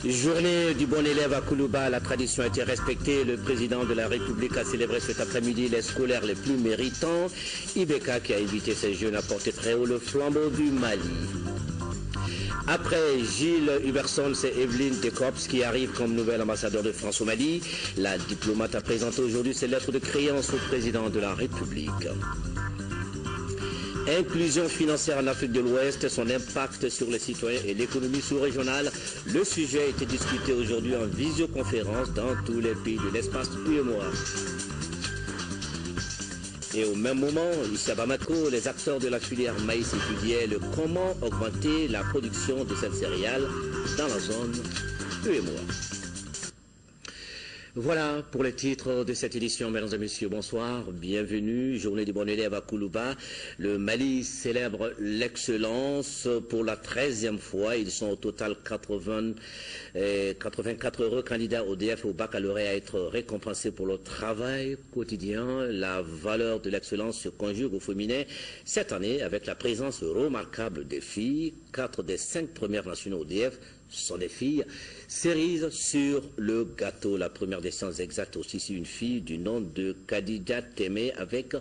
Journée du bon élève à Koulouba, la tradition a été respectée. Le président de la République a célébré cet après-midi les scolaires les plus méritants. Ibeka, qui a invité ces jeunes, a porté très haut le flambeau du Mali. Après Gilles Huberson, c'est Evelyne Decorps qui arrive comme nouvel ambassadeur de France au Mali. La diplomate a présenté aujourd'hui ses lettres de créance au président de la République. Inclusion financière en Afrique de l'Ouest, son impact sur les citoyens et l'économie sous-régionale. Le sujet a été discuté aujourd'hui en visioconférence dans tous les pays de l'espace UEMOA. Et au même moment, ici à Bamako, les acteurs de la filière maïs étudiaient le comment augmenter la production de cette céréale dans la zone UEMOA. Voilà pour les titres de cette édition. Mesdames et messieurs, bonsoir, bienvenue. Journée du bon élève à Koulouba. Le Mali célèbre l'excellence pour la 13e fois. Ils sont au total 84 heureux candidats au DF et au baccalauréat à être récompensés pour leur travail quotidien. La valeur de l'excellence se conjugue au féminin cette année avec la présence remarquable des filles. 4 des 5 premières nationaux au DF sont des filles. Cerise sur le gâteau. La première des sciences exactes aussi, c'est une fille du nom de Khadija Temé avec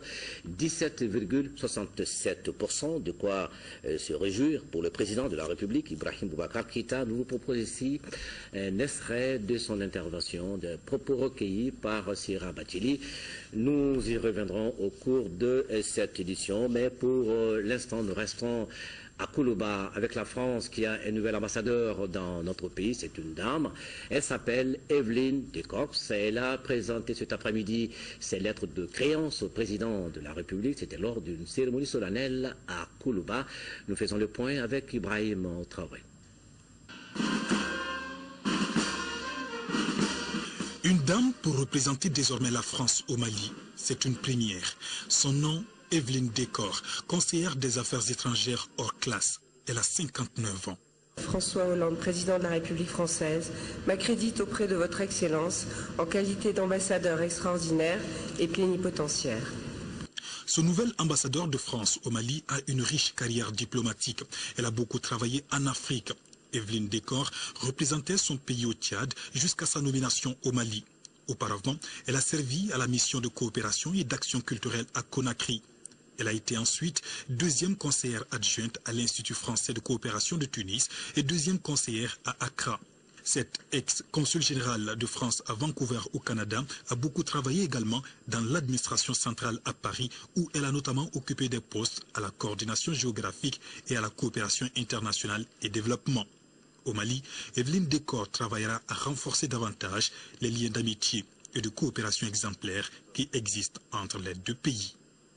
17,67%. De quoi se réjouir pour le président de la République, Ibrahim Boubacar Keïta. Nous vous proposons ici un extrait de son intervention, des propos recueillis par Sira Batili. Nous y reviendrons au cours de cette édition, mais pour l'instant, nous restons à Koulouba, avec la France qui a un nouvel ambassadeur dans notre pays, c'est une dame. Elle s'appelle Evelyne Decorps. Elle a présenté cet après-midi ses lettres de créance au président de la République. C'était lors d'une cérémonie solennelle à Koulouba. Nous faisons le point avec Ibrahim Traoré. Une dame pour représenter désormais la France au Mali, c'est une première. Son nom, Evelyne Decorps, conseillère des affaires étrangères hors classe. Elle a 59 ans. François Hollande, président de la République française, m'accrédite auprès de votre Excellence en qualité d'ambassadeur extraordinaire et plénipotentiaire. Ce nouvel ambassadeur de France au Mali a une riche carrière diplomatique. Elle a beaucoup travaillé en Afrique. Evelyne Decorps représentait son pays au Tchad jusqu'à sa nomination au Mali. Auparavant, elle a servi à la mission de coopération et d'action culturelle à Conakry. Elle a été ensuite deuxième conseillère adjointe à l'Institut français de coopération de Tunis et deuxième conseillère à Accra. Cette ex-consul général de France à Vancouver au Canada a beaucoup travaillé également dans l'administration centrale à Paris où elle a notamment occupé des postes à la coordination géographique et à la coopération internationale et développement. Au Mali, Evelyne Decorps travaillera à renforcer davantage les liens d'amitié et de coopération exemplaires qui existent entre les deux pays.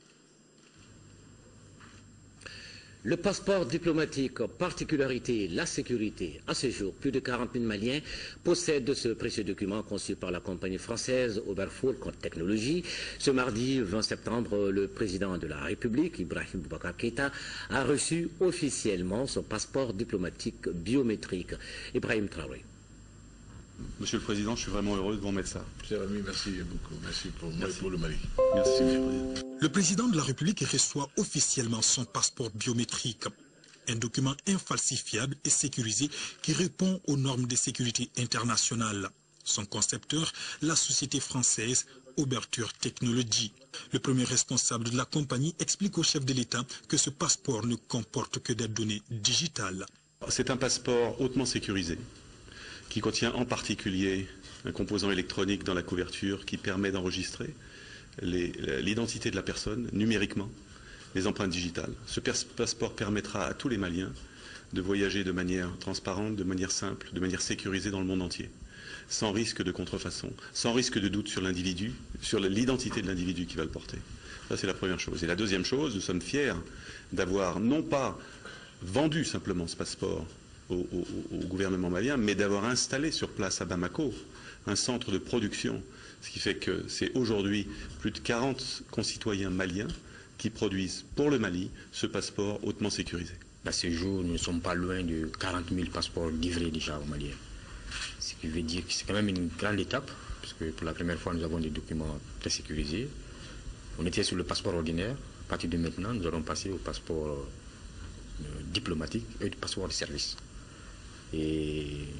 Le passeport diplomatique, particularité, la sécurité. À ce jour, plus de 40 000 Maliens possèdent ce précieux document conçu par la compagnie française Oberfool Technologies. Ce mardi 20 septembre, le président de la République, Ibrahim Boubacar Keïta, a reçu officiellement son passeport diplomatique biométrique. Ibrahim Traoré. Monsieur le Président, je suis vraiment heureux de vous remettre ça. Cher ami, merci beaucoup. Merci pour moi et pour le Mali. Merci, Monsieur le Président. Le président de la République reçoit officiellement son passeport biométrique, un document infalsifiable et sécurisé qui répond aux normes de sécurité internationale. Son concepteur, la société française Oberfool Technologies. Le premier responsable de la compagnie explique au chef de l'État que ce passeport ne comporte que des données digitales. C'est un passeport hautement sécurisé qui contient en particulier un composant électronique dans la couverture qui permet d'enregistrer l'identité de la personne numériquement, les empreintes digitales. Ce passeport permettra à tous les Maliens de voyager de manière transparente, de manière simple, de manière sécurisée dans le monde entier, sans risque de contrefaçon, sans risque de doute sur l'individu, sur l'identité de l'individu qui va le porter. Ça, c'est la première chose. Et la deuxième chose, nous sommes fiers d'avoir non pas vendu simplement ce passeport au gouvernement malien, mais d'avoir installé sur place à Bamako un centre de production, ce qui fait que c'est aujourd'hui plus de 40 concitoyens maliens qui produisent pour le Mali ce passeport hautement sécurisé. À ce jour, nous ne sommes pas loin de 40 000 passeports livrés déjà aux Maliens. Ce qui veut dire que c'est quand même une grande étape, parce que pour la première fois, nous avons des documents très sécurisés. On était sur le passeport ordinaire. À partir de maintenant, nous allons passer au passeport diplomatique et au passeport de service. Et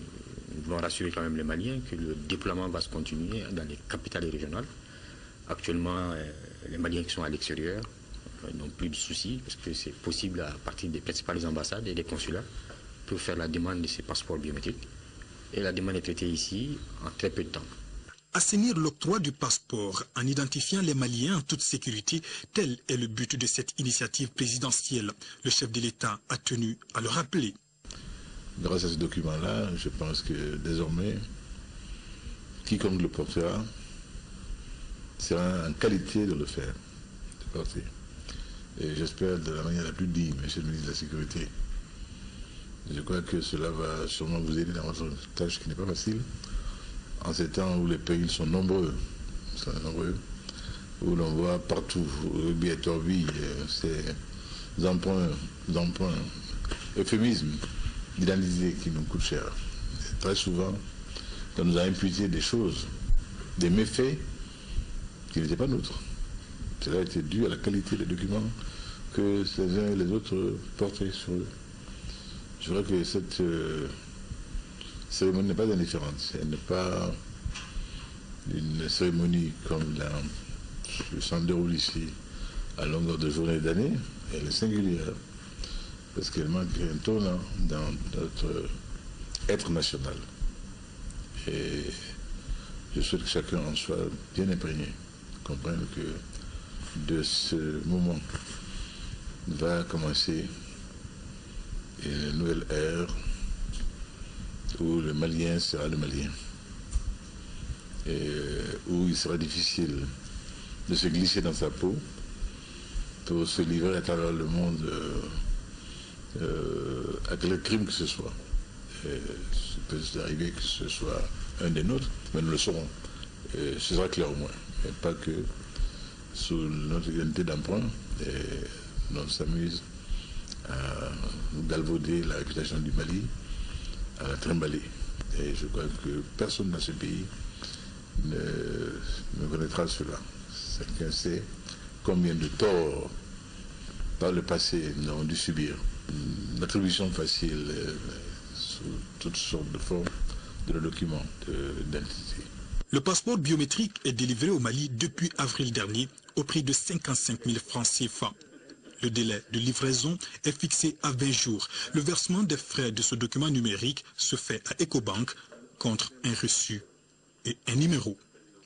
nous voulons rassurer quand même les Maliens que le déploiement va se continuer dans les capitales et régionales. Actuellement, les Maliens qui sont à l'extérieur n'ont plus de soucis parce que c'est possible à partir des principales ambassades et des consulats pour faire la demande de ces passeports biométriques. Et la demande est traitée ici en très peu de temps. Assainir l'octroi du passeport en identifiant les Maliens en toute sécurité, tel est le but de cette initiative présidentielle. Le chef de l'État a tenu à le rappeler. Grâce à ce document-là, je pense que désormais, quiconque le portera sera en qualité de le faire, de porter. Et j'espère de la manière la plus digne, Monsieur le ministre de la Sécurité. Je crois que cela va sûrement vous aider dans votre tâche qui n'est pas facile, en ces temps où les périls sont nombreux, où l'on voit partout, rugby et torbille, ces emprunts, euphémismes d'identité qui nous coûtent cher. Et très souvent, on nous a imputé des choses, des méfaits qui n'étaient pas nôtres. Cela a été dû à la qualité des documents que les uns et les autres portaient sur eux. Je crois que cette cérémonie n'est pas indifférente. Elle n'est pas une cérémonie comme le s'en déroule ici à longueur de journées et d'années. Elle est singulière parce qu'elle manque un tournant dans notre être national. Et je souhaite que chacun en soit bien imprégné, comprenne que de ce moment va commencer une nouvelle ère où le Malien sera le Malien et où il sera difficile de se glisser dans sa peau pour se livrer à travers le monde à quel crime que ce soit. Et il peut arriver que ce soit un des nôtres, mais nous le saurons. Et ce sera clair au moins. Mais pas que sous notre identité d'emprunt, on s'amuse à galvauder la réputation du Mali, à la trimballer. Et je crois que personne dans ce pays ne connaîtra cela. Chacun sait combien de torts par le passé nous avons dû subir. L'attribution facile sous toutes sortes de formes de nos documents d'identité. Le passeport biométrique est délivré au Mali depuis avril dernier au prix de 55 000 francs CFA. Le délai de livraison est fixé à 20 jours. Le versement des frais de ce document numérique se fait à Ecobank contre un reçu et un numéro.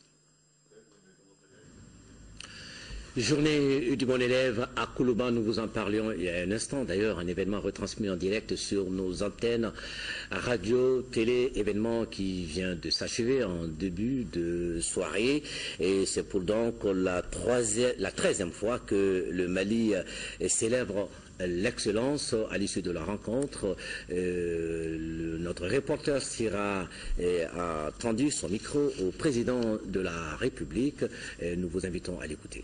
Journée du bon élève à Koulouba, nous vous en parlions il y a un instant. D'ailleurs, un événement retransmis en direct sur nos antennes radio, télé, événement qui vient de s'achever en début de soirée. Et c'est pour donc la 13e fois que le Mali célèbre l'excellence à l'issue de la rencontre. Notre reporter Sira a tendu son micro au président de la République. Nous vous invitons à l'écouter.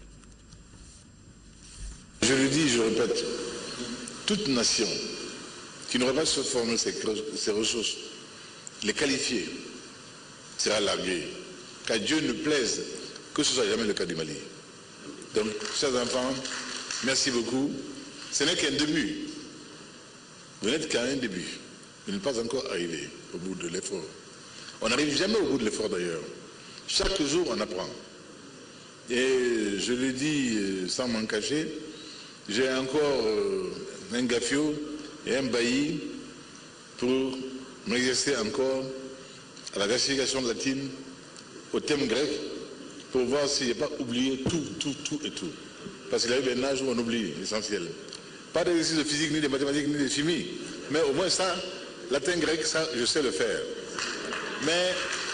Je le dis, je répète, toute nation qui n'aurait pas formé ses ressources, les qualifier, sera larguée. Qu'à Dieu ne plaise que ce soit jamais le cas du Mali. Donc, chers enfants, merci beaucoup. Ce n'est qu'un début. Vous n'êtes qu'à un début. Vous n'êtes pas encore arrivé au bout de l'effort. On n'arrive jamais au bout de l'effort d'ailleurs. Chaque jour, on apprend. Et je le dis sans m'en cacher, j'ai encore un gaffio et un bailli pour m'exercer encore à la classification latine, au thème grec, pour voir s'il n'y a pas oublié tout et tout. Parce qu'il y a eu un âge où on oublie l'essentiel. Pas d'exercice de physique, ni de mathématiques, ni de chimie. Mais au moins ça, latin, grec, ça, je sais le faire. Mais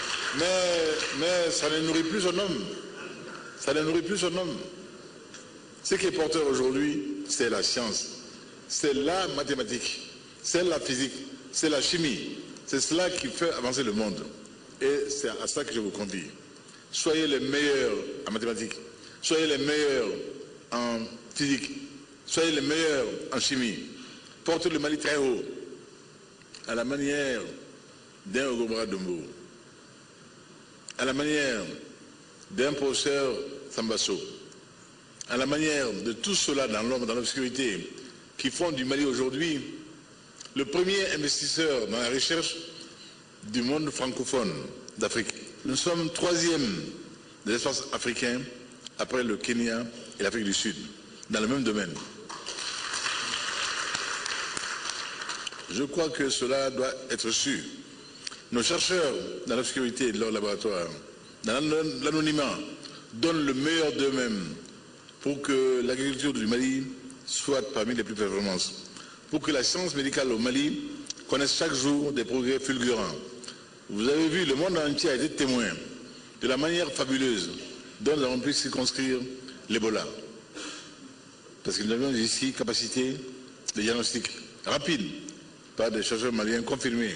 ça ne nourrit plus son homme. Ça ne nourrit plus son homme. Ce qui est porteur aujourd'hui, c'est la science. C'est la mathématique. C'est la physique. C'est la chimie. C'est cela qui fait avancer le monde. Et c'est à ça que je vous convie. Soyez les meilleurs en mathématiques. Soyez les meilleurs en physique. Soyez les meilleurs en chimie. Portez le Mali très haut. À la manière d'un Ogobra Dombo. À la manière d'un professeur Sambasso. À la manière de tout cela dans l'ombre, dans l'obscurité, qui font du Mali aujourd'hui le premier investisseur dans la recherche du monde francophone d'Afrique. Nous sommes 3e de l'espace africain après le Kenya et l'Afrique du Sud, dans le même domaine. Je crois que cela doit être su. Nos chercheurs dans l'obscurité de leur laboratoire, dans l'anonymat, donnent le meilleur d'eux-mêmes pour que l'agriculture du Mali soit parmi les plus performantes, pour que la science médicale au Mali connaisse chaque jour des progrès fulgurants. Vous avez vu, le monde entier a été témoin de la manière fabuleuse dont nous avons pu circonscrire l'Ebola. Parce que nous avions ici capacité de diagnostic rapide par des chercheurs maliens confirmés.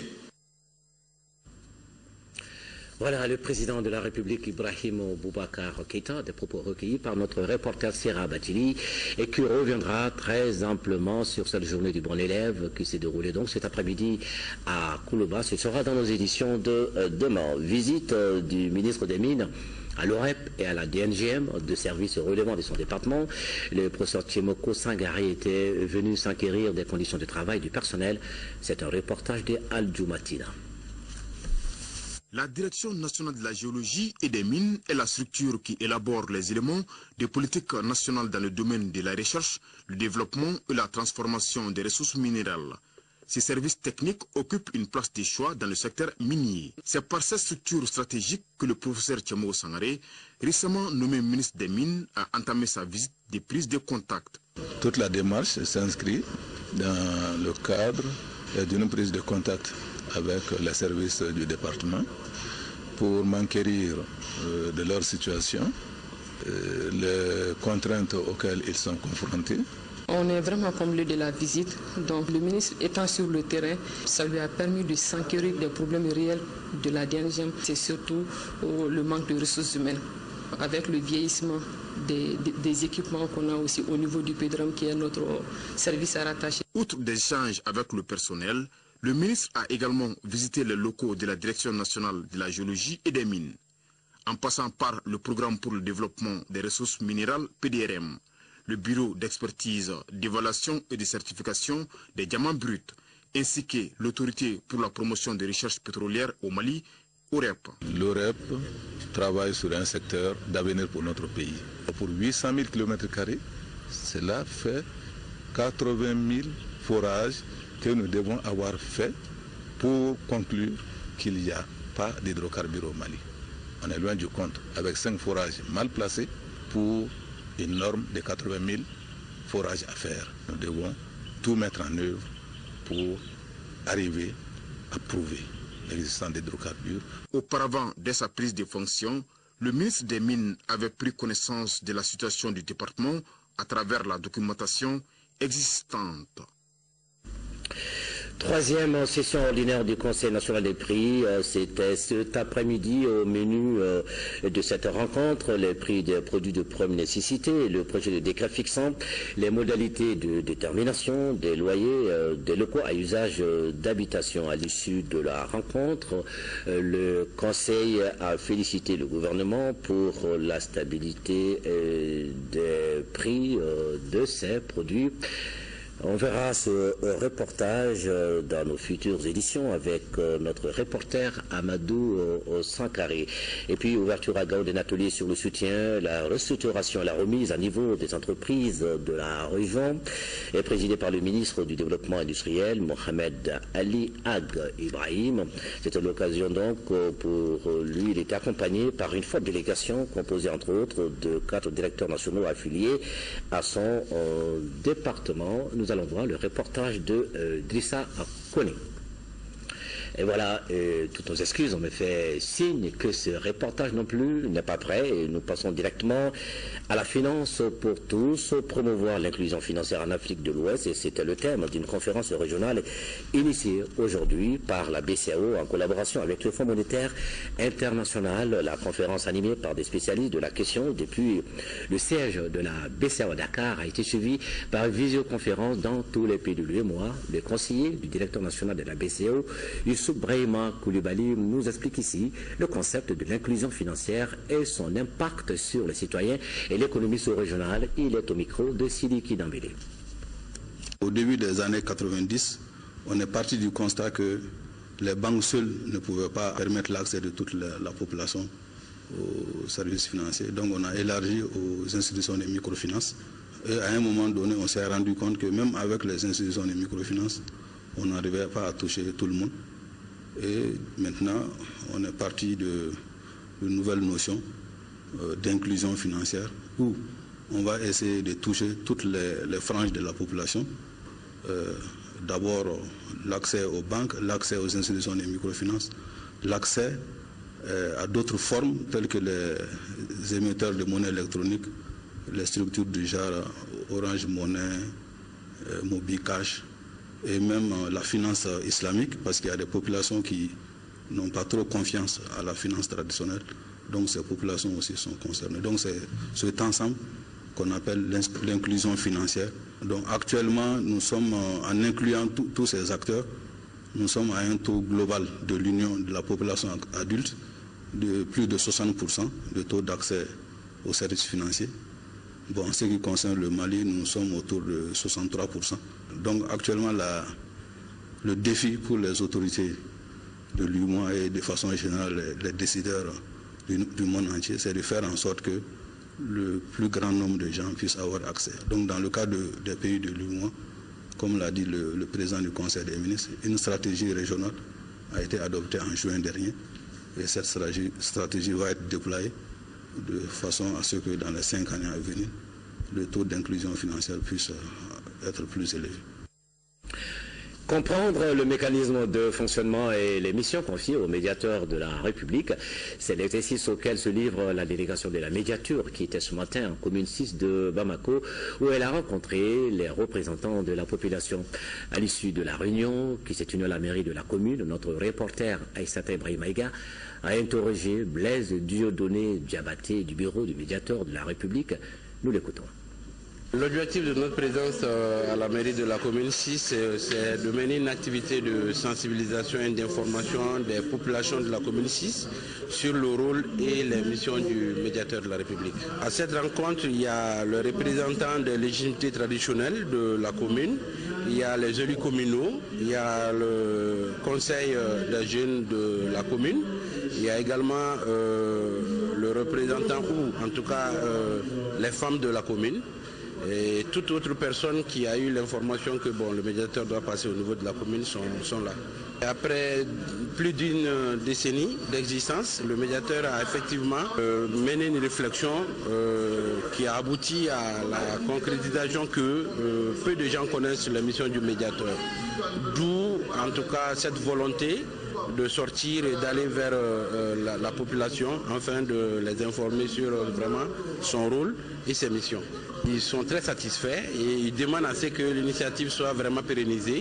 Voilà le président de la République Ibrahim Boubacar Keïta, des propos recueillis par notre reporter Sira Batili et qui reviendra très amplement sur cette journée du bon élève qui s'est déroulée donc cet après-midi à Koulouba. Ce sera dans nos éditions de demain. Visite du ministre des Mines à l'OREP et à la DNGM, de services relevant de son département. Le professeur Tchemoko Sangari était venu s'enquérir des conditions de travail du personnel. C'est un reportage de Al-Djoumatina. La Direction nationale de la géologie et des mines est la structure qui élabore les éléments des politiques nationales dans le domaine de la recherche, le développement et la transformation des ressources minérales. Ces services techniques occupent une place de choix dans le secteur minier. C'est par cette structure stratégique que le professeur Tchemoko Sangari, récemment nommé ministre des Mines, a entamé sa visite de prise de contact. Toute la démarche s'inscrit dans le cadre d'une prise de contact avec les services du département pour m'enquérir de leur situation, les contraintes auxquelles ils sont confrontés. On est vraiment comblé de la visite. Donc le ministre étant sur le terrain, ça lui a permis de s'enquérir des problèmes réels de la DNGM. C'est surtout le manque de ressources humaines. Avec le vieillissement des équipements qu'on a aussi au niveau du PEDRAM qui est notre service à rattacher. Outre des échanges avec le personnel, le ministre a également visité les locaux de la Direction nationale de la géologie et des mines, en passant par le programme pour le développement des ressources minérales PDRM, le bureau d'expertise, d'évaluation et de certification des diamants bruts, ainsi que l'autorité pour la promotion des recherches pétrolières au Mali, OREP. L'OREP travaille sur un secteur d'avenir pour notre pays. Pour 800 000 km², cela fait 80 000 forages que nous devons avoir fait pour conclure qu'il n'y a pas d'hydrocarbures au Mali. On est loin du compte, avec 5 forages mal placés pour une norme de 80 000 forages à faire. Nous devons tout mettre en œuvre pour arriver à prouver l'existence d'hydrocarbures. Auparavant, dès sa prise de fonction, le ministre des Mines avait pris connaissance de la situation du département à travers la documentation existante. Troisième session ordinaire du Conseil national des prix, c'était cet après-midi au menu de cette rencontre, les prix des produits de première nécessité, le projet de décret fixant les modalités de détermination des loyers des locaux à usage d'habitation. À l'issue de la rencontre, le Conseil a félicité le gouvernement pour la stabilité des prix de ces produits. On verra ce reportage dans nos futures éditions avec notre reporter Amadou Sankari. Et puis, ouverture à Gao d'un atelier sur le soutien, la restructuration et la remise à niveau des entreprises de la région est présidée par le ministre du Développement industriel, Mohamed Ali Ag Ibrahim. C'était l'occasion donc pour lui, il était accompagné par une forte délégation composée entre autres de 4 directeurs nationaux affiliés à son département. Nous allons voir le reportage de Drissa Kone. Et voilà, toutes nos excuses, on me fait signe que ce reportage non plus n'est pas prêt et nous passons directement à la finance pour tous, promouvoir l'inclusion financière en Afrique de l'Ouest, et c'était le thème d'une conférence régionale initiée aujourd'hui par la BCAO en collaboration avec le Fonds monétaire international. La conférence animée par des spécialistes de la question depuis le siège de la BCAO à Dakar a été suivie par une visioconférence dans tous les pays de l'UEMOA. Le conseiller du directeur national de la BCAO, Brahima Koulibaly, nous explique ici le concept de l'inclusion financière et son impact sur les citoyens et l'économie sous-régionale. Il est au micro de Sidiki Dambélé. Au début des années 90, on est parti du constat que les banques seules ne pouvaient pas permettre l'accès de toute la population aux services financiers. Donc on a élargi aux institutions de microfinance. Et à un moment donné, on s'est rendu compte que même avec les institutions de microfinance, on n'arrivait pas à toucher tout le monde. Et maintenant, on est parti de nouvelles notions d'inclusion financière où on va essayer de toucher toutes les franges de la population. D'abord, l'accès aux banques, l'accès aux institutions de microfinance, l'accès à d'autres formes telles que les émetteurs de monnaie électronique, les structures du genre Orange Monnaie, Mobicash, et même la finance islamique, parce qu'il y a des populations qui n'ont pas trop confiance à la finance traditionnelle. Donc ces populations aussi sont concernées. Donc c'est cet ensemble qu'on appelle l'inclusion financière. Donc actuellement, nous sommes, en incluant tous ces acteurs, nous sommes à un taux global de l'Union de la population adulte de plus de 60% de taux d'accès aux services financiers. Bon, en ce qui concerne le Mali, nous sommes autour de 63%. Donc actuellement, le défi pour les autorités de l'UEMOA et de façon générale les décideurs du monde entier, c'est de faire en sorte que le plus grand nombre de gens puissent avoir accès. Donc dans le cas des pays de l'UEMOA, comme l'a dit le président du Conseil des ministres, une stratégie régionale a été adoptée en juin dernier et cette stratégie va être déployée de façon à ce que dans les 5 années à venir, le taux d'inclusion financière puisse être plus élevé. Comprendre le mécanisme de fonctionnement et les missions confiées aux médiateurs de la République, c'est l'exercice auquel se livre la délégation de la médiature qui était ce matin en commune 6 de Bamako, où elle a rencontré les représentants de la population. À l'issue de la réunion qui s'est tenue à la mairie de la commune, notre reporter Aïssata Ibrahimaïga a interrogé Blaise Dieudonné Diabaté du bureau du médiateur de la République. Nous l'écoutons. L'objectif de notre présence à la mairie de la commune 6, c'est de mener une activité de sensibilisation et d'information des populations de la commune 6 sur le rôle et les missions du médiateur de la République. À cette rencontre, il y a le représentant des légitimités traditionnelles de la commune, il y a les élus communaux, il y a le conseil des jeunes de la commune, il y a également le représentant ou en tout cas les femmes de la commune. Et toute autre personne qui a eu l'information que le médiateur doit passer au niveau de la commune sont là. Et après plus d'une décennie d'existence, le médiateur a effectivement mené une réflexion qui a abouti à la concrétisation que peu de gens connaissent la mission du médiateur. D'où en tout cas cette volonté de sortir et d'aller vers la population afin de les informer sur vraiment son rôle et ses missions. Ils sont très satisfaits et ils demandent à ce que l'initiative soit vraiment pérennisée.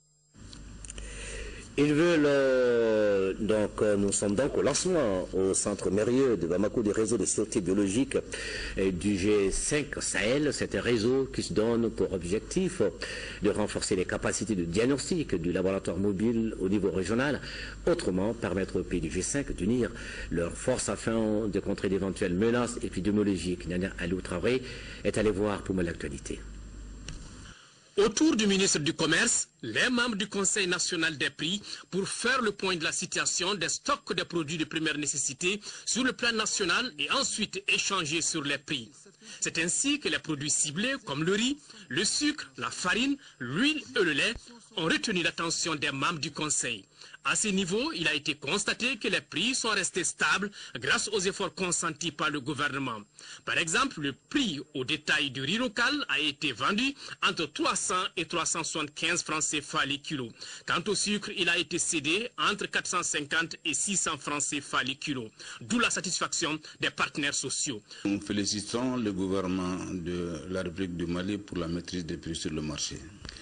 Ils veulent nous sommes donc au lancement au centre Mérieux de Bamako des réseaux de sûreté biologique du G5 Sahel. C'est un réseau qui se donne pour objectif de renforcer les capacités de diagnostic du laboratoire mobile au niveau régional, autrement permettre aux pays du G5 d'unir leurs forces afin de contrer d'éventuelles menaces épidémiologiques. Nana Alou Traoré est allé voir pour moi l'actualité. Autour du ministre du Commerce, les membres du Conseil national des prix pour faire le point de la situation des stocks de produits de première nécessité sur le plan national et ensuite échanger sur les prix. C'est ainsi que les produits ciblés comme le riz, le sucre, la farine, l'huile et le lait ont retenu l'attention des membres du Conseil. À ce niveau, il a été constaté que les prix sont restés stables grâce aux efforts consentis par le gouvernement. Par exemple, le prix au détail du riz local a été vendu entre 300 et 375 francs CFA les kilos. Quant au sucre, il a été cédé entre 450 et 600 francs CFA les kilos. D'où la satisfaction des partenaires sociaux. Nous félicitons le gouvernement de la République du Mali pour la maîtrise des prix sur le marché.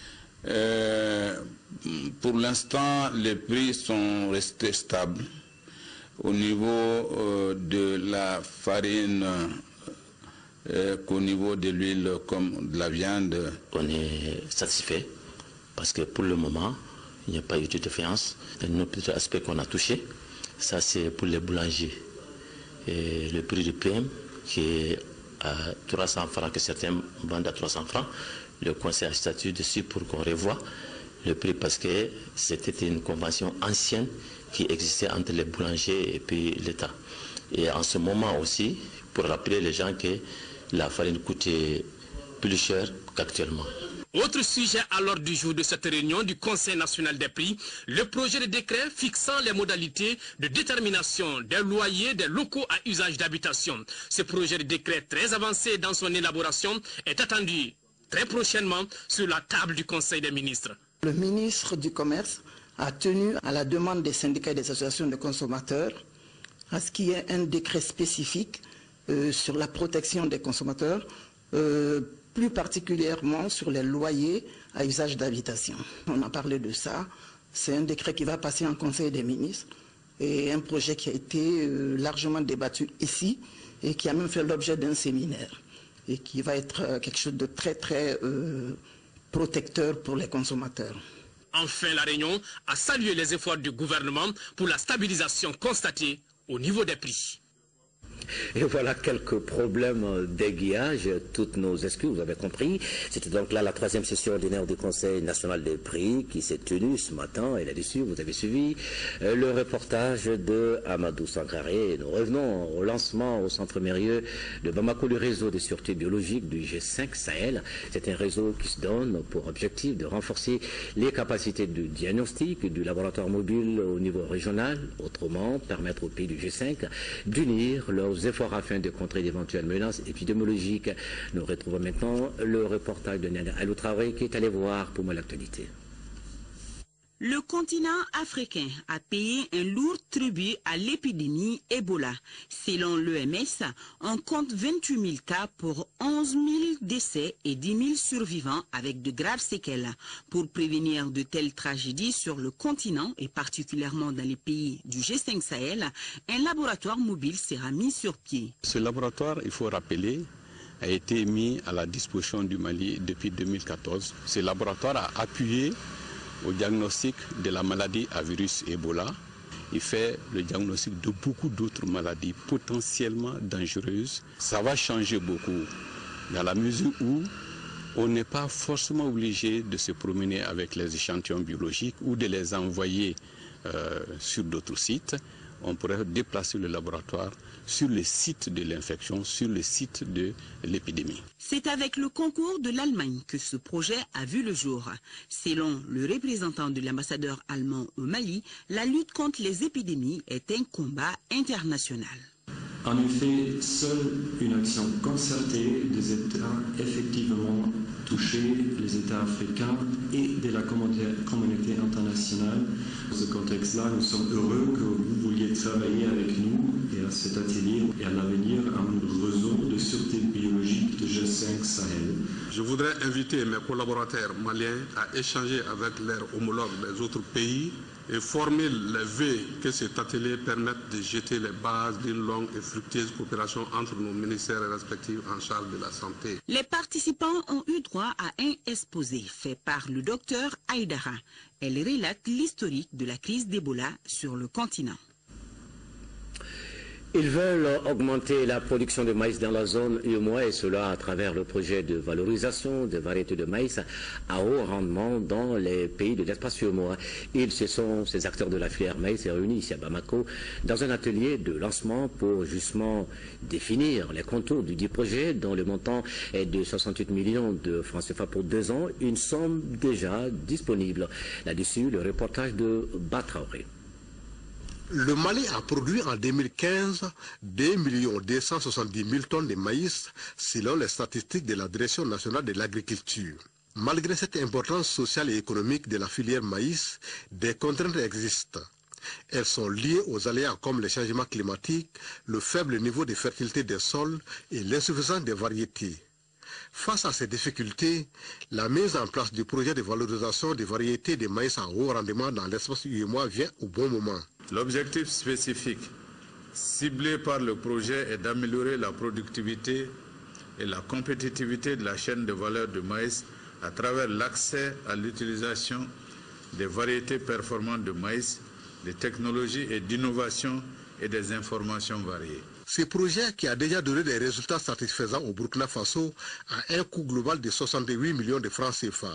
Pour l'instant, les prix sont restés stables. Au niveau de la farine, qu'au niveau de l'huile comme de la viande. On est satisfait parce que pour le moment, il n'y a pas eu de défaillance. Un autre aspect qu'on a touché, ça c'est pour les boulangers. Et le prix du PM qui est à 300 francs, que certains vendent à 300 francs. Le conseil a statué dessus pour qu'on revoie le prix parce que c'était une convention ancienne qui existait entre les boulangers et puis l'État. Et en ce moment aussi, pour rappeler les gens que la farine coûtait plus cher qu'actuellement. Autre sujet à l'ordre du jour de cette réunion du Conseil national des prix, le projet de décret fixant les modalités de détermination des loyers des locaux à usage d'habitation. Ce projet de décret très avancé dans son élaboration est attendu très prochainement sur la table du Conseil des ministres. Le ministre du Commerce a tenu à la demande des syndicats et des associations de consommateurs à ce qu'il y ait un décret spécifique sur la protection des consommateurs, plus particulièrement sur les loyers à usage d'habitation. On a parlé de ça, c'est un décret qui va passer en Conseil des ministres et un projet qui a été largement débattu ici et qui a même fait l'objet d'un séminaire et qui va être quelque chose de très protecteur pour les consommateurs. Enfin, la réunion a salué les efforts du gouvernement pour la stabilisation constatée au niveau des prix. Et voilà quelques problèmes d'aiguillage, toutes nos excuses, vous avez compris. C'était donc là la 3e session ordinaire du Conseil national des prix qui s'est tenue ce matin. Et là-dessus, vous avez suivi le reportage de Amadou Sankaré. Nous revenons au lancement au centre Mérieux de Bamako du réseau de sûreté biologique du G5 Sahel. C'est un réseau qui se donne pour objectif de renforcer les capacités de diagnostic du laboratoire mobile au niveau régional, autrement permettre aux pays du G5 d'unir leurs efforts afin de contrer d'éventuelles menaces épidémiologiques. Nous retrouvons maintenant le reportage de Nana Alou Traoré qui est allé voir pour moi l'actualité. Le continent africain a payé un lourd tribut à l'épidémie Ebola. Selon l'OMS, on compte 28 000 cas pour 11 000 décès et 10 000 survivants avec de graves séquelles. Pour prévenir de telles tragédies sur le continent et particulièrement dans les pays du G5 Sahel, un laboratoire mobile sera mis sur pied. Ce laboratoire, il faut rappeler, a été mis à la disposition du Mali depuis 2014. Ce laboratoire a appuyé au diagnostic de la maladie à virus Ebola. Il fait le diagnostic de beaucoup d'autres maladies potentiellement dangereuses. Ça va changer beaucoup dans la mesure où on n'est pas forcément obligé de se promener avec les échantillons biologiques ou de les envoyer sur d'autres sites. On pourrait déplacer le laboratoire sur le site de l'infection, sur le site de l'épidémie. C'est avec le concours de l'Allemagne que ce projet a vu le jour. Selon le représentant de l'ambassadeur allemand au Mali, la lutte contre les épidémies est un combat international. En effet, seule une action concertée des États effectivement touchés, les États africains et de la communauté internationale. Dans ce contexte-là, nous sommes heureux que vous vouliez travailler avec nous et à cet atelier et à l'avenir un réseau de sûreté biologique de G5 Sahel. Je voudrais inviter mes collaborateurs maliens à échanger avec leurs homologues des autres pays et former les vœux que cet atelier permette de jeter les bases d'une longue et fructueuse coopération entre nos ministères respectifs en charge de la santé. Les participants ont eu droit à un exposé fait par le docteur Aïdara. Elle relate l'historique de la crise d'Ebola sur le continent. Ils veulent augmenter la production de maïs dans la zone UEMOA et cela à travers le projet de valorisation des variétés de maïs à haut rendement dans les pays de l'espace UEMOA. Ces acteurs de la filière maïs réunis ici à Bamako dans un atelier de lancement pour justement définir les contours du dit projet dont le montant est de 68 millions de francs CFA pour 2 ans, une somme déjà disponible. Là-dessus, le reportage de Batraoré. Le Mali a produit en 2015 2 270 000 tonnes de maïs selon les statistiques de la Direction nationale de l'agriculture. Malgré cette importance sociale et économique de la filière maïs, des contraintes existent. Elles sont liées aux aléas comme les changements climatiques, le faible niveau de fertilité des sols et l'insuffisance des variétés. Face à ces difficultés, la mise en place du projet de valorisation des variétés de maïs à haut rendement dans l'espace UEMOA vient au bon moment. L'objectif spécifique ciblé par le projet est d'améliorer la productivité et la compétitivité de la chaîne de valeur du maïs à travers l'accès à l'utilisation des variétés performantes de maïs, des technologies et d'innovation et des informations variées. Ce projet, qui a déjà donné des résultats satisfaisants au Burkina Faso, a un coût global de 68 millions de francs CFA.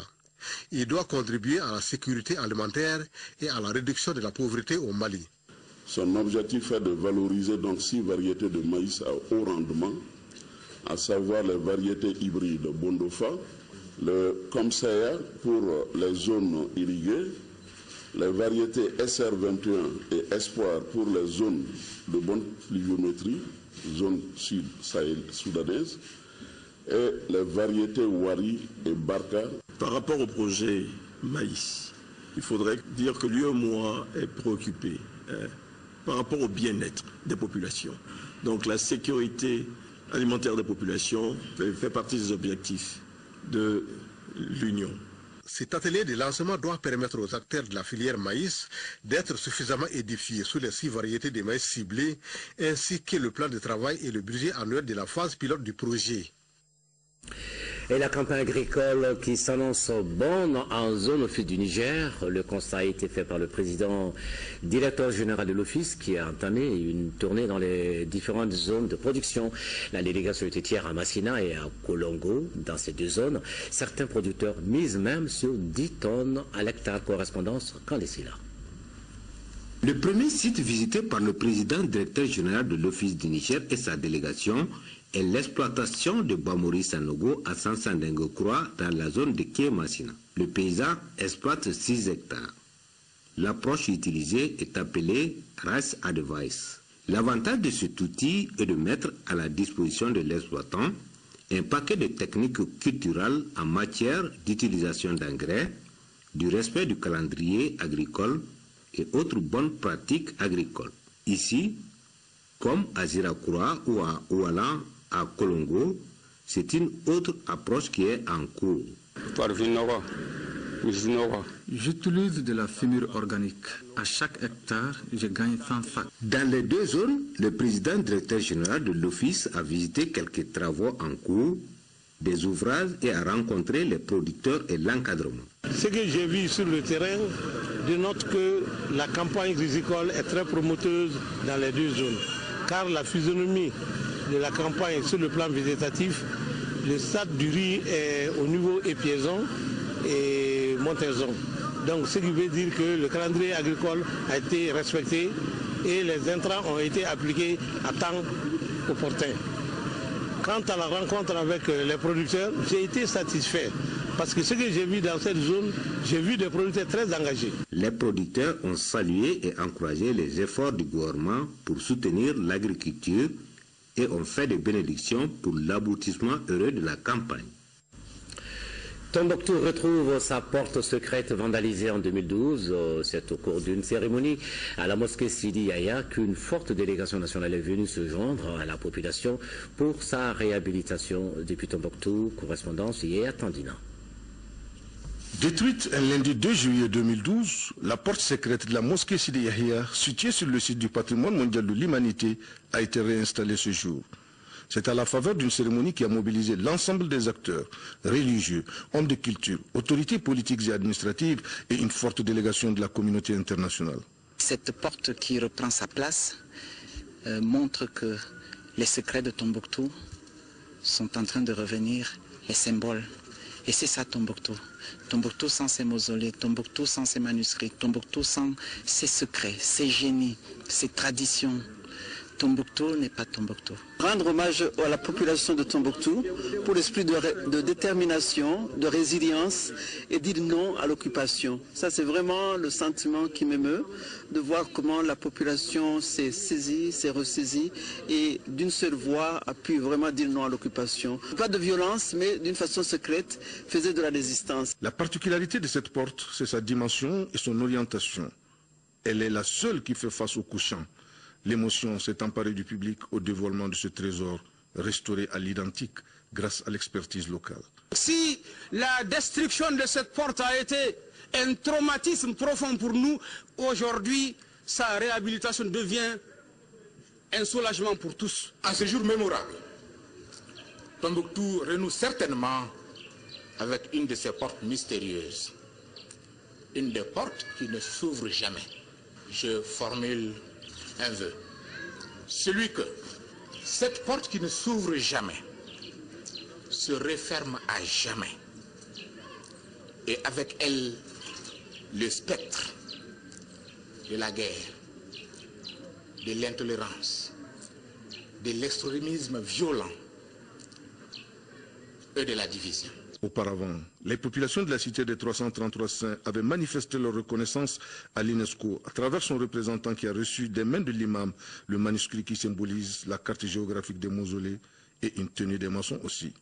Il doit contribuer à la sécurité alimentaire et à la réduction de la pauvreté au Mali. Son objectif est de valoriser donc 6 variétés de maïs à haut rendement, à savoir les variétés hybrides Bondofa, le Komseya pour les zones irriguées, les variétés SR21 et Espoir pour les zones de bonne pluviométrie, zone sud Sahel soudanaise, et les variétés Wari et Barka. Par rapport au projet maïs, il faudrait dire que l'UEMOA est préoccupé par rapport au bien-être des populations. Donc la sécurité alimentaire des populations fait partie des objectifs de l'Union. Cet atelier de lancement doit permettre aux acteurs de la filière maïs d'être suffisamment édifiés sur les 6 variétés de maïs ciblées, ainsi que le plan de travail et le budget annuel de la phase pilote du projet. Et la campagne agricole qui s'annonce bonne en zone au sud du Niger, le constat a été fait par le président directeur général de l'Office qui a entamé une tournée dans les différentes zones de production. La délégation était hier à Massina et à Kolongo, dans ces 2 zones. Certains producteurs misent même sur 10 tonnes à l'hectare. Correspondance Candesila. Le premier site visité par le président directeur général de l'Office du Niger et sa délégation est l'exploitation de Bamori Sanogo à Sansandengo-Croix dans la zone de Kémassina. Le paysan exploite 6 hectares. L'approche utilisée est appelée Rice Advice. L'avantage de cet outil est de mettre à la disposition de l'exploitant un paquet de techniques culturelles en matière d'utilisation d'engrais, du respect du calendrier agricole et autres bonnes pratiques agricoles. Ici, comme à Zirakura ou à Ouala, à Kolongo, c'est une autre approche qui est en cours. J'utilise de la fumure organique. À chaque hectare, je gagne 100 sacs. Dans les 2 zones, le président directeur général de l'Office a visité quelques travaux en cours, des ouvrages et a rencontré les producteurs et l'encadrement. Ce que j'ai vu sur le terrain dénote que la campagne agricole est très promoteuse dans les 2 zones, car la physionomie de la campagne sur le plan végétatif, le stade du riz est au niveau épiaison et montaison. Donc ce qui veut dire que le calendrier agricole a été respecté et les intrants ont été appliqués à temps opportun. Quant à la rencontre avec les producteurs, j'ai été satisfait. Parce que ce que j'ai vu dans cette zone, j'ai vu des producteurs très engagés. Les producteurs ont salué et encouragé les efforts du gouvernement pour soutenir l'agriculture et ont fait des bénédictions pour l'aboutissement heureux de la campagne. Tombouctou retrouve sa porte secrète vandalisée en 2012. C'est au cours d'une cérémonie à la mosquée Sidi Yahya qu'une forte délégation nationale est venue se joindre à la population pour sa réhabilitation. Depuis Tombouctou, correspondance Yéa Tandina. Détruite un lundi 2 juillet 2012, la porte secrète de la mosquée Sidi Yahya, située sur le site du patrimoine mondial de l'humanité, a été réinstallée ce jour. C'est à la faveur d'une cérémonie qui a mobilisé l'ensemble des acteurs, religieux, hommes de culture, autorités politiques et administratives et une forte délégation de la communauté internationale. Cette porte qui reprend sa place montre que les secrets de Tombouctou sont en train de revenir, les symboles. Et c'est ça Tombouctou. Tombouctou sans ses mausolées, Tombouctou sans ses manuscrits, Tombouctou sans ses secrets, ses génies, ses traditions. Tombouctou n'est pas Tombouctou. Rendre hommage à la population de Tombouctou pour l'esprit de détermination, de résilience et dire non à l'occupation. Ça, c'est vraiment le sentiment qui m'émeut, de voir comment la population s'est saisie, s'est ressaisie et d'une seule voix a pu vraiment dire non à l'occupation. Pas de violence, mais d'une façon secrète, faisait de la résistance. La particularité de cette porte, c'est sa dimension et son orientation. Elle est la seule qui fait face au couchant. L'émotion s'est emparée du public au dévoilement de ce trésor, restauré à l'identique grâce à l'expertise locale. Si la destruction de cette porte a été un traumatisme profond pour nous, aujourd'hui, sa réhabilitation devient un soulagement pour tous. À ce jour mémorable, Tombouctou renoue certainement avec une de ses portes mystérieuses. Une des portes qui ne s'ouvre jamais. Je formule un vœu. Celui que cette porte qui ne s'ouvre jamais se referme à jamais. et avec elle le spectre de la guerre, de l'intolérance, de l'extrémisme violent et de la division. Auparavant, les populations de la cité des 333 saints avaient manifesté leur reconnaissance à l'UNESCO à travers son représentant qui a reçu des mains de l'imam le manuscrit qui symbolise la carte géographique des mausolées et une tenue des maçons aussi.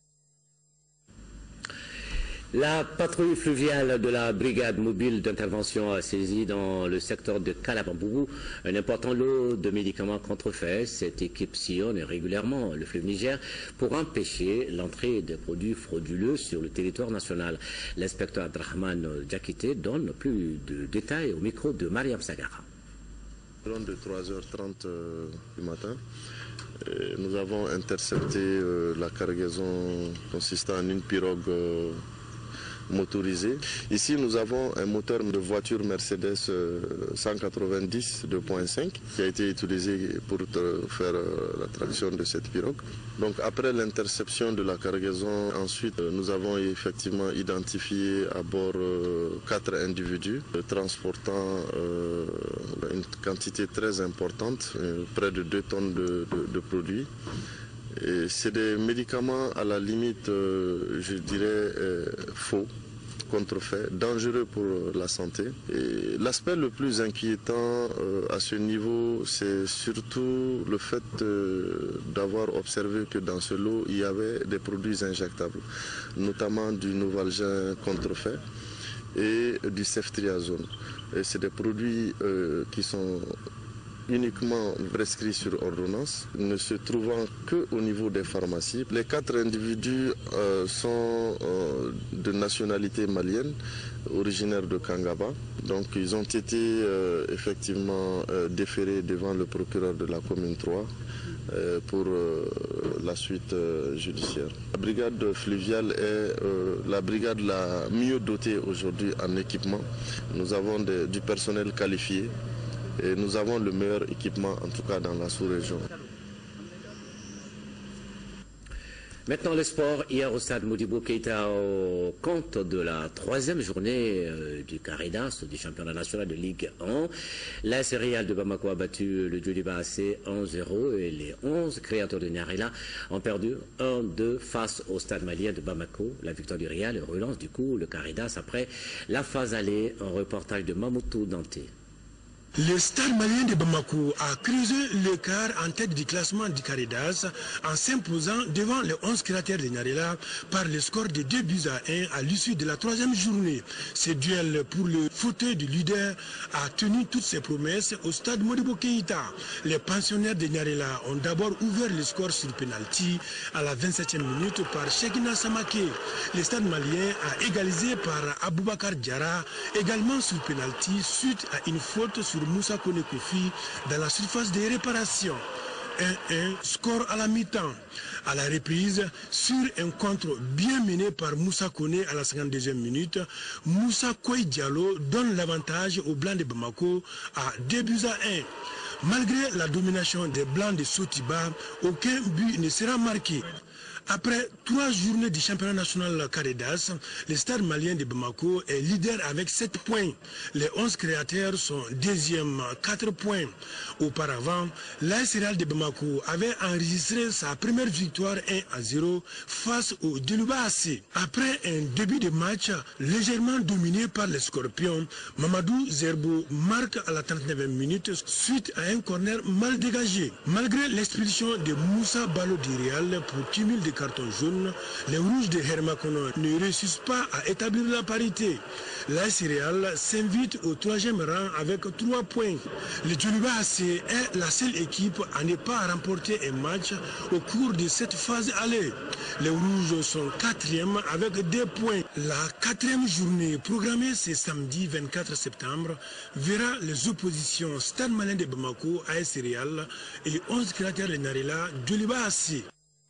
La patrouille fluviale de la brigade mobile d'intervention a saisi dans le secteur de Kalabambou un important lot de médicaments contrefaits. Cette équipe sillonne régulièrement le fleuve Niger pour empêcher l'entrée des produits frauduleux sur le territoire national. L'inspecteur Abdrahman Diakité donne plus de détails au micro de Mariam Sagara. De 3h30 du matin, nous avons intercepté la cargaison consistant en une pirogue motorisé. Ici, nous avons un moteur de voiture Mercedes 190 2.5 qui a été utilisé pour faire la traction de cette pirogue. Donc, après l'interception de la cargaison, ensuite, nous avons effectivement identifié à bord 4 individus transportant une quantité très importante, près de 2 tonnes de produits. C'est des médicaments à la limite, je dirais, faux, contrefaits, dangereux pour la santé. L'aspect le plus inquiétant à ce niveau, c'est surtout le fait d'avoir observé que dans ce lot, il y avait des produits injectables, notamment du Novalgin contrefait et du ceftriaxone. C'est des produits qui sont uniquement prescrits sur ordonnance, ne se trouvant qu'au niveau des pharmacies. Les 4 individus sont de nationalité malienne, originaires de Kangaba. Donc ils ont été effectivement déférés devant le procureur de la commune 3 pour la suite judiciaire. La brigade fluviale est la brigade la mieux dotée aujourd'hui en équipement. Nous avons du personnel qualifié. Et nous avons le meilleur équipement, en tout cas dans la sous-région. Maintenant, le sport. Hier au stade Modibo Keïta, au compte de la 3e journée du Caridas, du championnat national de Ligue 1. L'AS Real de Bamako a battu le Djoliba AC 1-0 et les 11 créateurs de Niarela ont perdu 1-2 face au stade malien de Bamako. La victoire du Real relance du coup le Caridas après la phase allée. Un reportage de Mamoutou Danté. Le stade malien de Bamako a creusé l'écart en tête du classement du Caridas en s'imposant devant les 11 créateurs de Niarela par le score de 2-1 à l'issue de la 3e journée. Ce duel pour le fauteuil du leader a tenu toutes ses promesses au stade Modibo Keïta. Les pensionnaires de Niarela ont d'abord ouvert le score sur penalty à la 27e minute par Chekina Samake. Le stade malien a égalisé par Aboubakar Diarra, également sur penalty suite à une faute sur Moussa Kone Kofi dans la surface de réparation. 1-1, score à la mi-temps. À la reprise, sur un contre bien mené par Moussa Kone à la 52e minute, Moussa Koy Diallo donne l'avantage aux Blancs de Bamako à 2-1. Malgré la domination des Blancs de Sotiba, aucun but ne sera marqué. Après 3 journées du championnat national Caridas, le stade malien de Bamako est leader avec 7 points. Les 11 créateurs sont deuxième, 4 points. Auparavant, l'AS Real de Bamako avait enregistré sa première victoire 1-0 face au Djoliba AC. Après un début de match légèrement dominé par les Scorpions, Mamadou Zerbo marque à la 39e minute suite à un corner mal dégagé. Malgré l'expulsion de Moussa Balo du Real pour cumul de carton jaune, les rouges de Hermakono ne réussissent pas à établir la parité. L'AS Real s'invite au 3e rang avec 3 points. Le Djoliba AC est la seule équipe à ne pas remporter un match au cours de cette phase allée. Les rouges sont 4e avec 2 points. La 4e journée programmée ce samedi 24 septembre verra les oppositions Stade Malien de Bamako, AS Real et 11 créateurs de Niarela, Djoliba AC.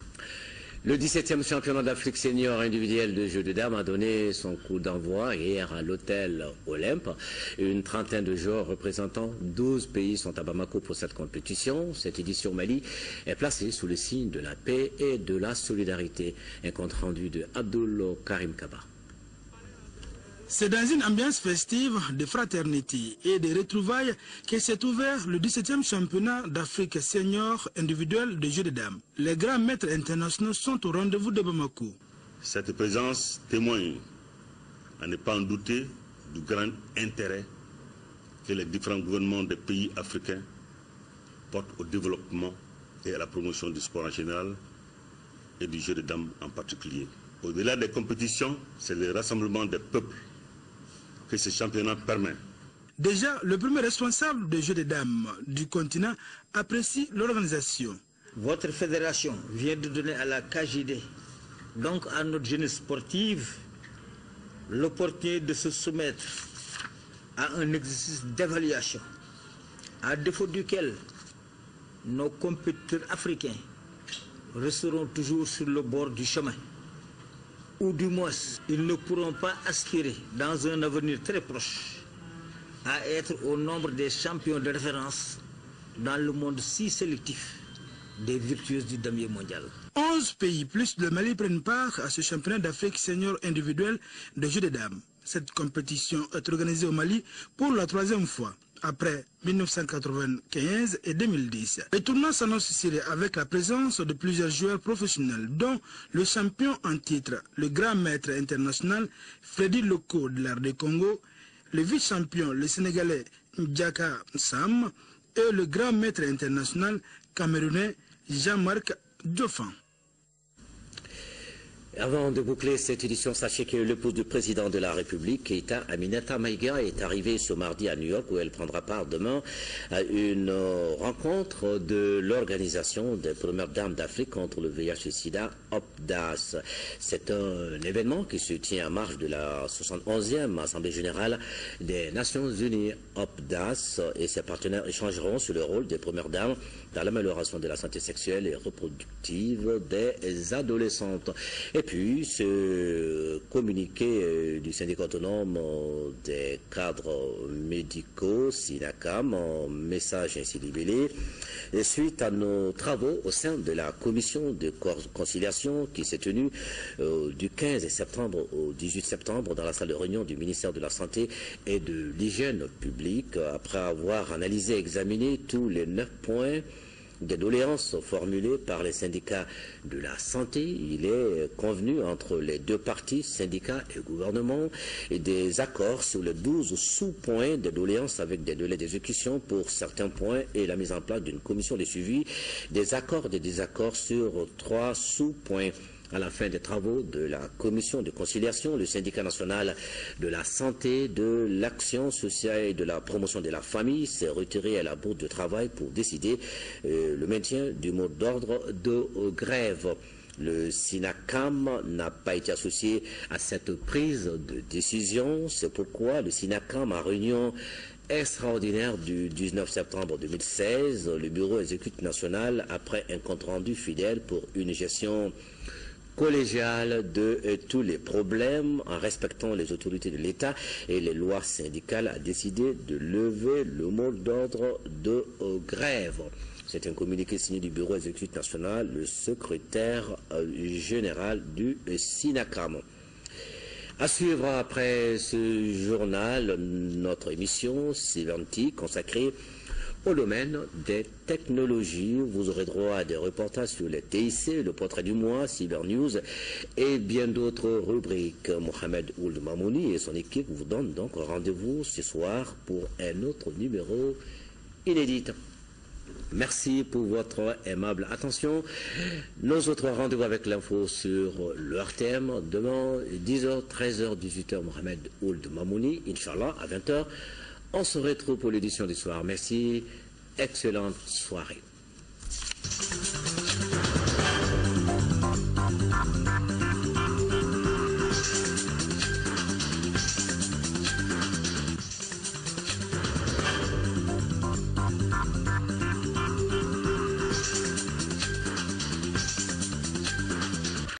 Le 17e championnat d'Afrique senior individuel de jeu de dames a donné son coup d'envoi hier à l'hôtel Olympe. Une trentaine de joueurs représentant 12 pays sont à Bamako pour cette compétition. Cette édition Mali est placée sous le signe de la paix et de la solidarité. Un compte rendu de Abdoul Karim Kaba. C'est dans une ambiance festive de fraternité et de retrouvailles que s'est ouvert le 17e championnat d'Afrique senior individuel de jeux de dames. Les grands maîtres internationaux sont au rendez-vous de Bamako. Cette présence témoigne, à ne pas en douter, du grand intérêt que les différents gouvernements des pays africains portent au développement et à la promotion du sport en général et du jeu de dames en particulier. Au-delà des compétitions, c'est le rassemblement des peuples que ce championnat permet. Déjà, le premier responsable des Jeux de dames du continent apprécie l'organisation. Votre fédération vient de donner à la KJD, donc à notre jeunesse sportive, l'opportunité de se soumettre à un exercice d'évaluation, à défaut duquel nos compétiteurs africains resteront toujours sur le bord du chemin. Ou du moins, ils ne pourront pas aspirer dans un avenir très proche à être au nombre des champions de référence dans le monde si sélectif des virtuoses du damier mondial. 11 pays plus le Mali prennent part à ce championnat d'Afrique senior individuel de jeux de dames. Cette compétition est organisée au Mali pour la 3e fois, après 1995 et 2010. Le tournoi s'annonce serré avec la présence de plusieurs joueurs professionnels, dont le champion en titre, le grand maître international Freddy Loko de l'Art du Congo, le vice-champion, le Sénégalais Ndjaka Sam, et le grand maître international camerounais Jean-Marc Dioffan. Avant de boucler cette édition, sachez que l'épouse du président de la République, Keïta Aminata Maïga, est arrivée ce mardi à New York, où elle prendra part demain à une rencontre de l'organisation des premières dames d'Afrique contre le VIH-Sida, OPDAS. C'est un événement qui se tient en marge de la 71e Assemblée générale des Nations Unies. OPDAS et ses partenaires échangeront sur le rôle des premières dames dans l'amélioration de la santé sexuelle et reproductive des adolescentes. Et puis, ce communiqué du syndicat autonome des cadres médicaux, SINACAM, en message ainsi libellé, suite à nos travaux au sein de la commission de conciliation qui s'est tenue du 15 septembre au 18 septembre dans la salle de réunion du ministère de la Santé et de l'Hygiène publique, après avoir analysé et examiné tous les 9 points des doléances formulées par les syndicats de la santé. Il est convenu entre les deux parties, syndicats et gouvernement, et des accords sur les 12 sous-points des doléances avec des délais d'exécution pour certains points et la mise en place d'une commission de suivi, des accords et des désaccords sur 3 sous-points. À la fin des travaux de la commission de conciliation, le syndicat national de la santé, de l'action sociale et de la promotion de la famille s'est retiré à la bourse de travail pour décider le maintien du mot d'ordre de grève. Le SINACAM n'a pas été associé à cette prise de décision. C'est pourquoi le SINACAM, en réunion extraordinaire du 19 septembre 2016, le bureau exécutif national, après un compte-rendu fidèle pour une gestion collégiale de tous les problèmes en respectant les autorités de l'État et les lois syndicales, a décidé de lever le mot d'ordre de grève. C'est un communiqué signé du bureau exécutif national, le secrétaire général du SINACAM. À suivre après ce journal, notre émission Cybernetti consacrée au domaine des technologies. Vous aurez droit à des reportages sur les TIC, le portrait du mois, Cybernews et bien d'autres rubriques. Mohamed Ould Mamouni et son équipe vous donnent donc rendez-vous ce soir pour un autre numéro inédit. Merci pour votre aimable attention. Nos autres rendez-vous avec l'info sur leur thème. Demain, 10h, 13h, 18h, Mohamed Ould Mamouni, Inch'Allah, à 20h. On se retrouve pour l'édition du soir. Merci. Excellente soirée.